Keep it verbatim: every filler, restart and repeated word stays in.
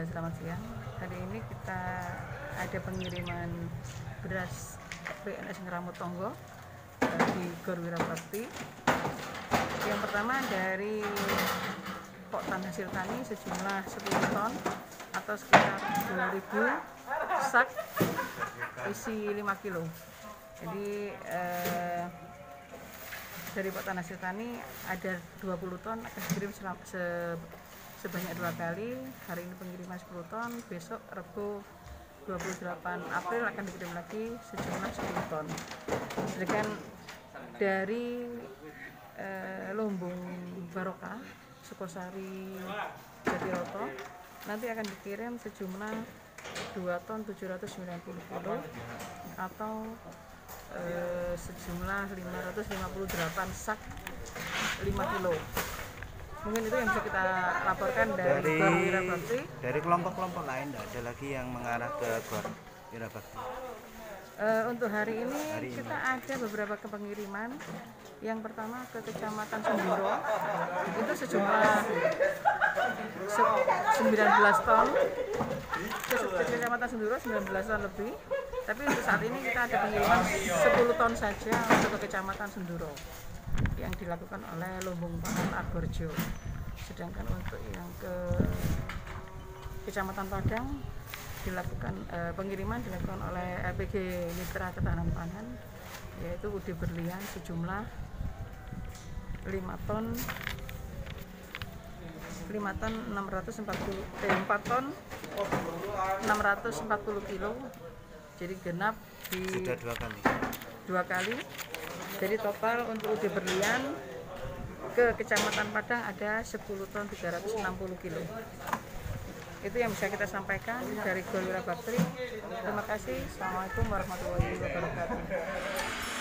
selamat siang. Hari ini kita ada pengiriman beras P N S Ngeramut Tonggo eh, di Gor Wirabakti. Yang pertama dari Poktan Hasil Tani sejumlah sepuluh ton atau sekitar dua ribu sak isi lima kilo. Jadi eh, dari Poktan Hasil Tani ada dua puluh ton akan dikirim se sebanyak dua kali. Hari ini pengiriman sepuluh ton, besok Rabu dua puluh delapan April akan dikirim lagi sejumlah sepuluh ton. Sedangkan dari eh, Lumbung Barokah Sukosari Jatiroto nanti akan dikirim sejumlah dua ton tujuh ratus sembilan puluh kilo atau eh, sejumlah lima ratus lima puluh delapan sak lima kilo. Mungkin itu yang bisa kita laporkan dari, dari Gor Wirabakti. Dari kelompok-kelompok lain tidak ada lagi yang mengarah ke Gor Wirabakti. Uh, untuk hari ini hari kita ini. ada beberapa kepengiriman. Yang pertama ke Kecamatan Senduro, itu sejumlah sembilan belas ton. Ke, ke Kecamatan Senduro sembilan belas ton lebih. Tapi untuk saat ini kita ada pengiriman sepuluh ton saja untuk ke Kecamatan Senduro yang dilakukan oleh Lumbung Pangan Arborjo. Sedangkan untuk yang ke Kecamatan Padang dilakukan eh, pengiriman dilakukan oleh L P G Mitra Ketahanan Pangan, yaitu U D Berlian sejumlah lima ton lima ton enam ratus empat puluh eh, empat ton enam ratus empat puluh kilo. Jadi genap di sudah dua kali. Dua kali. Jadi total untuk U D Berlian ke Kecamatan Padang ada sepuluh ton tiga ratus enam puluh kilo. Itu yang bisa kita sampaikan dari Gor Wirabakti. Terima kasih. Assalamualaikum warahmatullahi wabarakatuh.